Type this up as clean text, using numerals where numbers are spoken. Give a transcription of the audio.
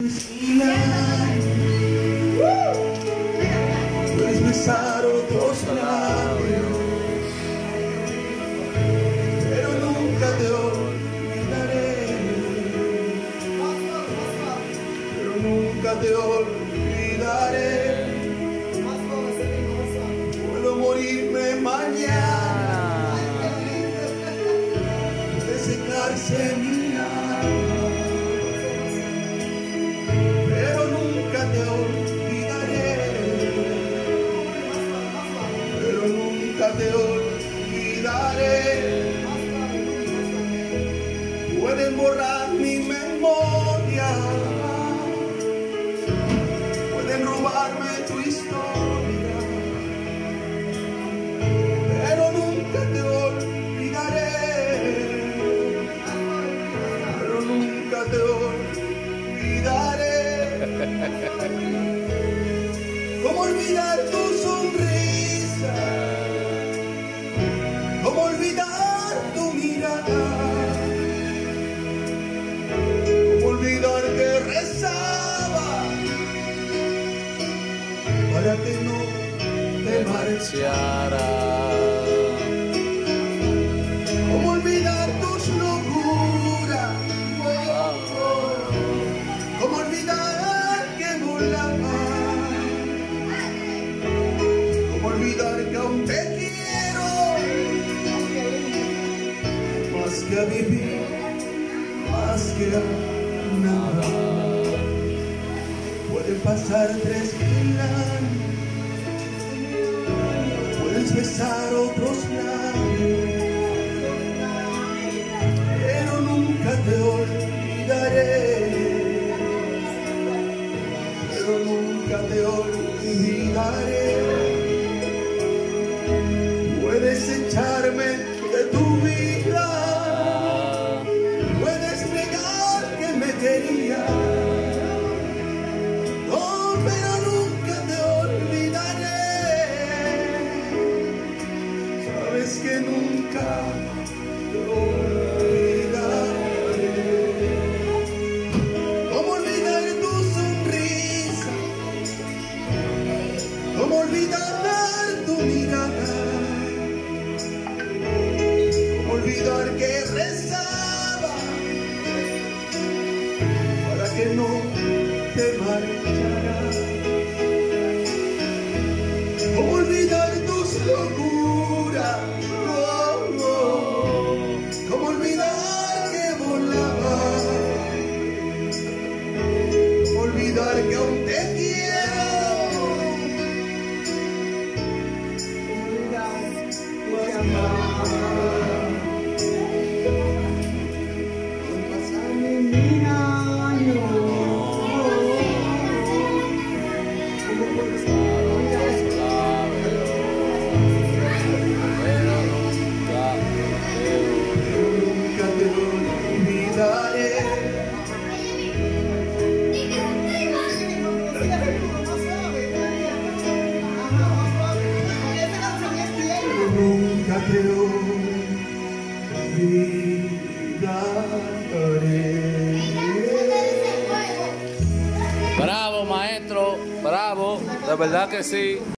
Puedes besar otros labios, pero nunca te olvidaré, pero nunca te olvidaré. Puedo morirme mañana, de secarse mi alma, pero nunca te olvidaré, pero nunca te olvidaré. Pueden borrar mi memoria, pueden robarme tu historia, pero nunca te olvidaré, pero nunca te olvidaré. ¿Cómo olvidar tu sonrisa? ¿Cómo olvidar tu mirada? ¿Cómo olvidar que rezaba para que no te marcharas? ¿Cómo olvidar tus locuras? ¿Cómo olvidar que volabas? ¿Cómo olvidar que aún te quiero más que a vivir, más que a nada? Pueden pasar 3000 años, puedes besar otros labios, pero nunca te olvidaré, pero nunca te olvidaré. Puedes echarme de tu vida, puedes negar que me querías, no, pero nunca te olvidaré. Sabes que nunca te olvidaré. ¿Cómo olvidar tu sonrisa? ¿Cómo olvidar tu mirada? ¿Cómo olvidar que rezaba para que no te marcharas? ¿Cómo olvidar tus locuras? ¿Cómo olvidar que volabas? ¿Cómo olvidar que aún te quiero? Nunca te olvidaré. Bravo, maestro, bravo, de verdad que sí.